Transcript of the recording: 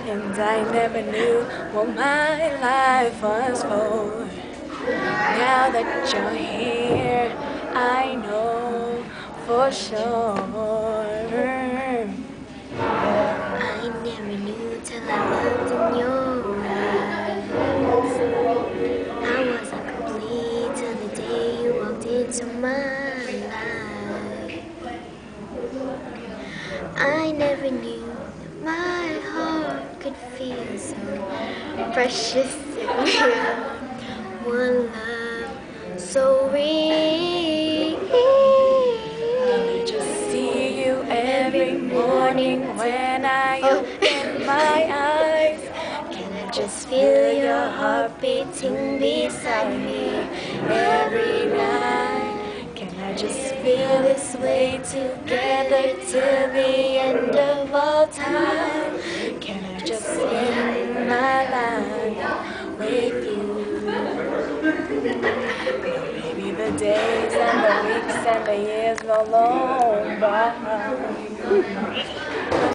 and I never knew what my life was for. Now that you're here, I know for sure. I never knew till I looked in your eyes. I wasn't complete till the day you walked into my life. I never knew that my heart could feel so precious and real. One love so real. I just see you every morning when I open my eyes. Can I just feel your heart beating beside me Every night, can I just feel this way together till the end of all time? Can I just spend my life with you? Maybe the days and the weeks and the years roll on by.